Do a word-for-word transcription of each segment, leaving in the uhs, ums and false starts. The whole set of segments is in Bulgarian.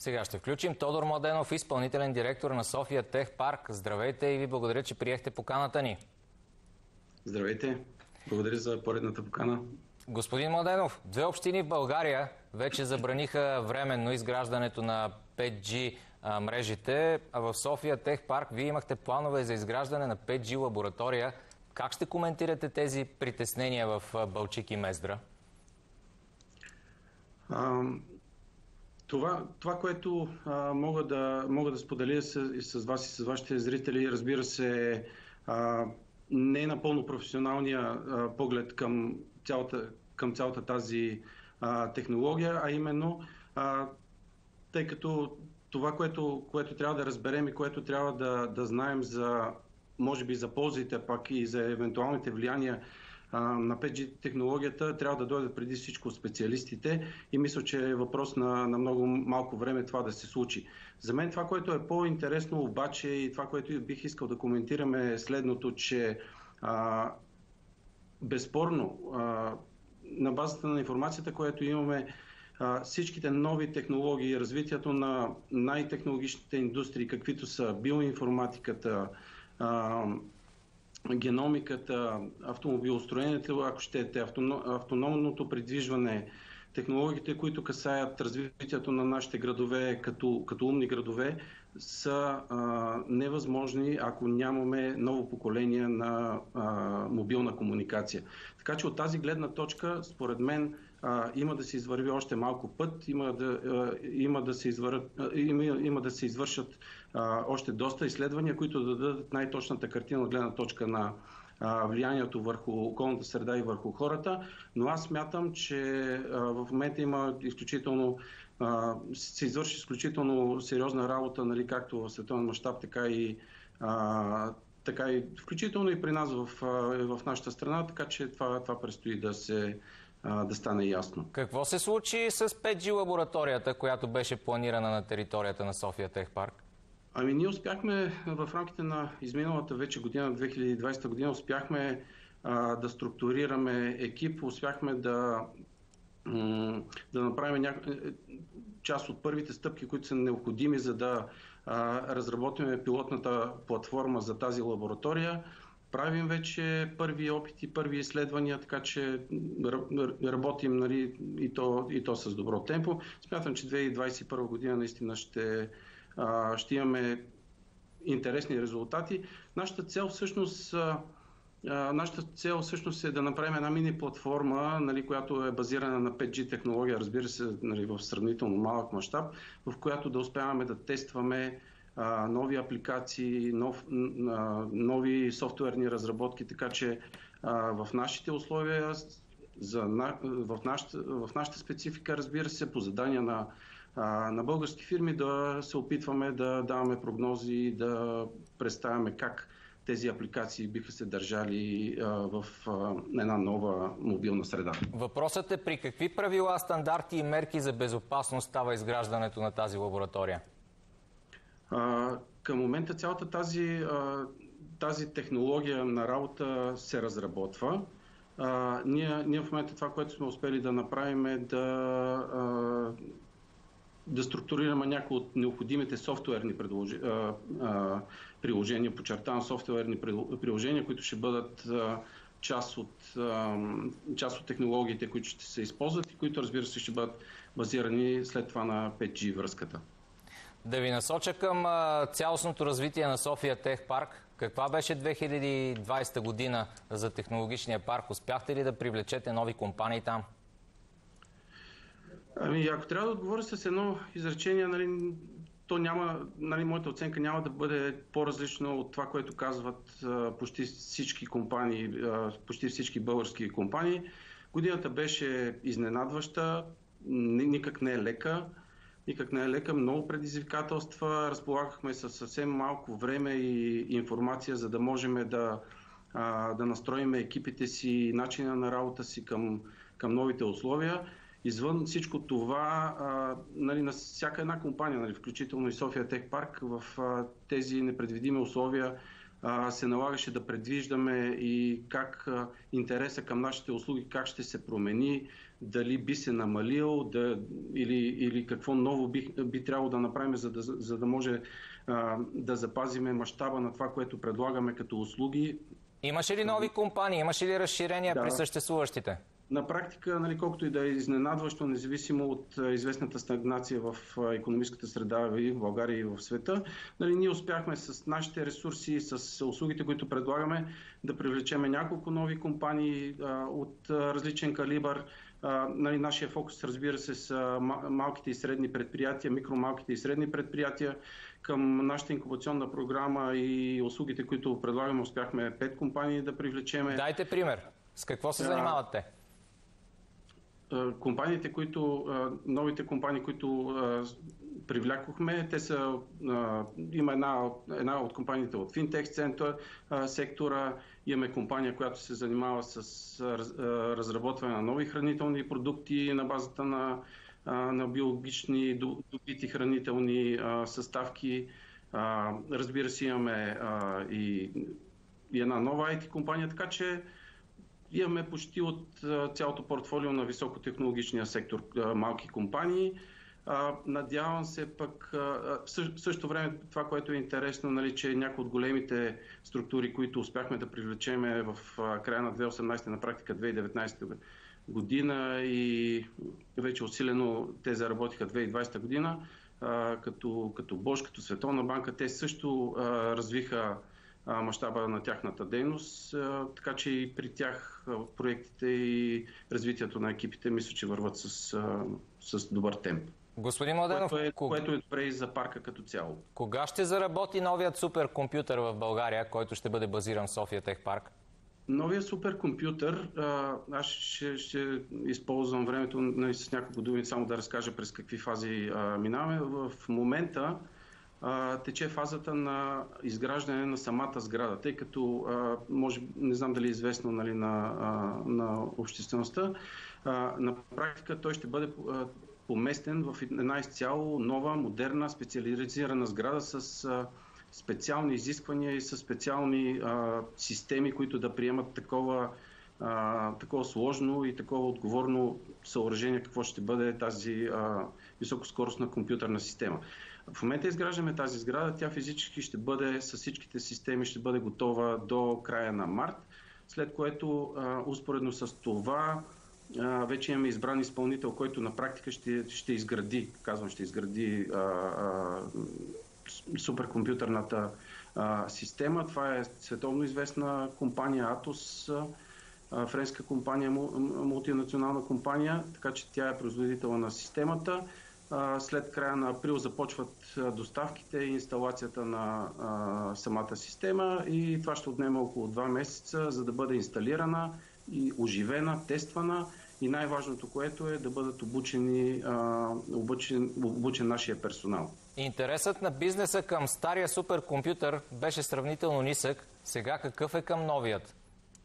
Сега ще включим Тодор Младенов, изпълнителен директор на София Тех Парк. Здравейте и ви благодаря, че приехте поканата ни. Здравейте. Благодаря за поредната покана. Господин Младенов, две общини в България вече забраниха временно изграждането на пет джи мрежите, а в София Тех Парк вие имахте планове за изграждане на пет джи лаборатория. Как ще коментирате тези притеснения в Балчик и Мездра? А, това, това, което а, мога, да, мога да споделя с, и с вас и с вашите зрители, разбира се, а, не е напълно професионалния а, поглед към цялата, към цялата тази а, технология, а именно а, тъй като това, което, което трябва да разберем и което трябва да, да знаем за, може би за ползите, пак и за евентуалните влияния а, на пет джи технологията, трябва да дойдат преди всичко специалистите и мисля, че е въпрос на, на много малко време това да се случи. За мен това, което е по-интересно обаче и това, което бих искал да коментираме е следното, че а, безспорно а, на базата на информацията, която имаме, всичките нови технологии, развитието на най-технологичните индустрии, каквито са биоинформатиката, геномиката, автомобилостроението, ако щете, автономното придвижване, технологиите, които касаят развитието на нашите градове като, като умни градове, са а, невъзможни, ако нямаме ново поколение на а, мобилна комуникация. Така че от тази гледна точка, според мен, а, има да се извърви още малко път, има да, а, има да, се, извър... има, има да се извършат а, още доста изследвания, които да дадат най-точната картина от гледна точка на влиянието върху околната среда и върху хората, но аз смятам, че а, в момента има изключително, а, се извърши изключително сериозна работа, нали, както в световен мащаб, така и, а, така и включително и при нас в, в нашата страна, така че това, това предстои да се а, да стане ясно. Какво се случи с пет джи лабораторията, която беше планирана на територията на София Тех Парк? Ами ние успяхме в рамките на изминалата вече година, две хиляди и двадесета година, успяхме а, да структурираме екип, успяхме да, да направим ня... част от първите стъпки, които са необходими, за да а, разработим пилотната платформа за тази лаборатория. Правим вече първи опити, първи изследвания, така че работим, нали, и, то, и то с добро темпо. Смятам, че две хиляди двадесет и първа година наистина ще ще имаме интересни резултати. Нашата цел всъщност, нашата цел всъщност е да направим една мини платформа, нали, която е базирана на пет джи технология, разбира се, нали, в сравнително малък мащаб, в която да успяваме да тестваме а, нови апликации, нов, а, нови софтуерни разработки, така че а, в нашите условия, за, в, нашата, в нашата специфика, разбира се, по задания на на български фирми да се опитваме да даваме прогнози, да представяме как тези апликации биха се държали в една нова мобилна среда. Въпросът е при какви правила, стандарти и мерки за безопасност става изграждането на тази лаборатория? А, към момента цялата тази, тази технология на работа се разработва. А, ние, ние в момента това, което сме успели да направим е да а, да структурираме някои от необходимите софтуерни приложения, подчертавам софтуерни приложения, които ще бъдат част от, част от технологиите, които ще се използват и които, разбира се, ще бъдат базирани след това на пет джи връзката. Да ви насоча към цялостното развитие на София Тех Парк. Каква беше две хиляди и двадесета година за технологичния парк? Успяхте ли да привлечете нови компании там? Ами, ако трябва да отговоря с едно изречение, нали, то няма, нали, моята оценка няма да бъде по-различна от това, което казват а, почти всички компании, а, почти всички български компании. Годината беше изненадваща, никак не е лека, никак не е лека, много предизвикателства, разполагахме със съвсем малко време и информация, за да можем да, а, да настроим екипите си, начина на работа си към, към новите условия. Извън всичко това, а, нали, на всяка една компания, нали, включително и София Тех Парк, в а, тези непредвидими условия се налагаше да предвиждаме и как интереса към нашите услуги как ще се промени, дали би се намалил да, или, или какво ново би, би трябвало да направим, за да, за да може а, да запазиме мащаба на това, което предлагаме като услуги. Имаше ли нови компании? Имаше ли разширения да. при съществуващите? На практика, нали, колкото и да е изненадващо, независимо от известната стагнация в икономическата среда и в България и в света, нали, ние успяхме с нашите ресурси, с услугите, които предлагаме, да привлечеме няколко нови компании а, от а, различен калибър. А, нали, нашия фокус, разбира се, са малките и средни предприятия, микромалките и средни предприятия. Към нашата инкубационна програма и услугите, които предлагаме, успяхме пет компании да привлечеме. Дайте пример. С какво се занимават те? Компаниите, които, новите компании, които привлякохме, те са, има една, една от компаниите от финтех център сектора, имаме компания, която се занимава с разработване на нови хранителни продукти на базата на, на биологични добити хранителни съставки. Разбира се, имаме и, и една нова ай ти компания, така че имаме почти от цялото портфолио на високотехнологичния сектор малки компании. Надявам се пък, в същото време това, което е интересно, нали, че някои от големите структури, които успяхме да привлечеме в края на две хиляди и осемнадесета, на практика две хиляди и деветнадесета година и вече усилено те заработиха две хиляди и двадесета година, като, като Bosch, като Световна банка, те също развиха мащаба на тяхната дейност, така че и при тях проектите и развитието на екипите мисля, че върват с, с добър темп. Господин Младенов, което е, кога... което е добре и за парка като цяло. Кога ще заработи новият суперкомпютър в България, който ще бъде базиран в София Тех Парк? Новия суперкомпютър, аз ще, ще използвам времето нали, с няколко думи само да разкажа през какви фази а, минаваме. В момента тече фазата на изграждане на самата сграда, тъй като, може, не знам дали е известно нали, на, на обществеността, на практика той ще бъде поместен в една изцяло нова, модерна, специализирана сграда с специални изисквания и с специални системи, които да приемат такова, такова сложно и такова отговорно съоръжение, какво ще бъде тази високоскоростна компютърна система. В момента изграждаме тази сграда, тя физически ще бъде, с всичките системи ще бъде готова до края на март, след което успоредно с това вече имаме избран изпълнител, който на практика ще, ще изгради, казвам, ще изгради а, а, суперкомпютърната а, система. Това е световно известна компания Atos, а, френска компания, мултинационална компания, така че тя е производител на системата. След края на април започват доставките и инсталацията на а, самата система и това ще отнема около два месеца, за да бъде инсталирана и оживена, тествана и най-важното, което е да бъдат обучени, а, обучен, обучен нашия персонал. Интересът на бизнеса към стария суперкомпютър беше сравнително нисък. Сега какъв е към новият?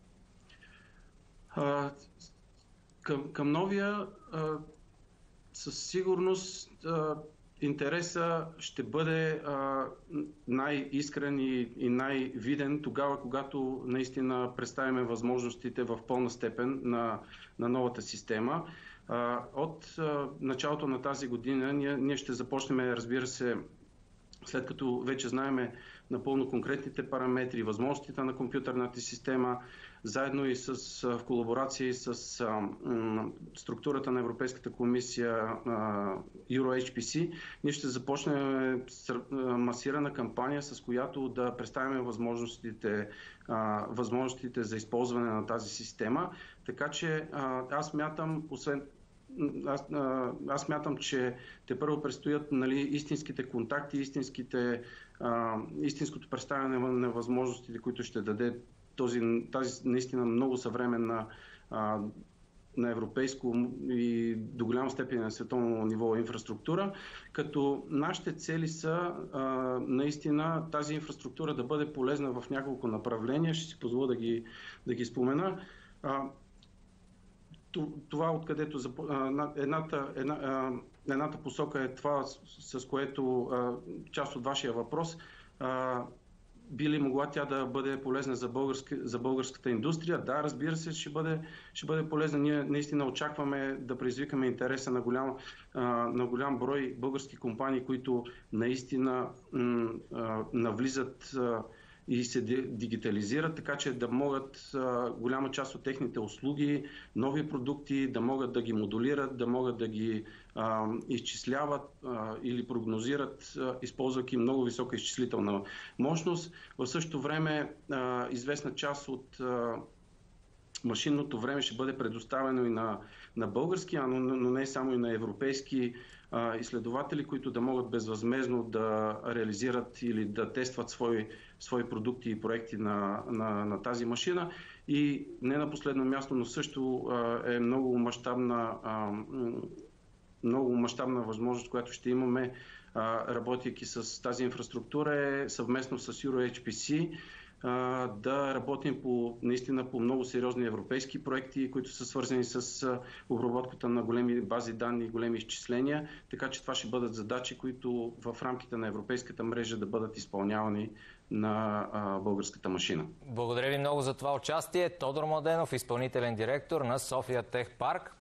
А, към, към новия а, със сигурност а, интереса ще бъде а, най-искрен и, и най-виден тогава, когато наистина представяме възможностите в пълна степен на, на новата система. А, от а, началото на тази година ние, ние ще започнем, разбира се, след като вече знаеме напълно конкретните параметри, възможностите на компютърната система, заедно и с, в колаборация с а, м, структурата на Европейската комисия а, Euro Ейч Пи Си, ние ще започнем с, а, масирана кампания, с която да представим възможностите, а, възможностите за използване на тази система. Така че а, аз мятам, освен Аз, аз мятам, че те първо предстоят нали, истинските контакти, истинските, а, истинското представяне на възможностите, които ще даде този, тази наистина много съвременна а, на европейско и до голяма степен на световно ниво инфраструктура, като нашите цели са а, наистина тази инфраструктура да бъде полезна в няколко направления. Ще си позволя да ги, да ги спомена. А, Това, откъдето едната, една, едната посока е това, с, с което част от вашия въпрос. би ли могла тя да бъде полезна за, български, за българската индустрия? Да, разбира се, ще бъде, ще бъде полезна. Ние наистина очакваме да предизвикаме интереса на голям, на голям брой български компании, които наистина навлизат и се дигитализират, така че да могат а, голяма част от техните услуги, нови продукти, да могат да ги модулират, да могат да ги а, изчисляват а, или прогнозират, а, използвайки много висока изчислителна мощност. В същото време а, известна част от а, машинното време ще бъде предоставено и на, на български, а но, но не само и на европейски изследователи, които да могат безвъзмездно да реализират или да тестват свои, свои продукти и проекти на, на, на тази машина. И не на последно място, но също е много мащабна, много мащабна възможност, която ще имаме, работейки с тази инфраструктура, е съвместно с EuroHPC да работим по, наистина по много сериозни европейски проекти, които са свързани с обработката на големи бази данни и големи изчисления. Така че това ще бъдат задачи, които в рамките на европейската мрежа да бъдат изпълнявани на а, българската машина. Благодаря ви много за това участие. Тодор Младенов, изпълнителен директор на София Тех Парк.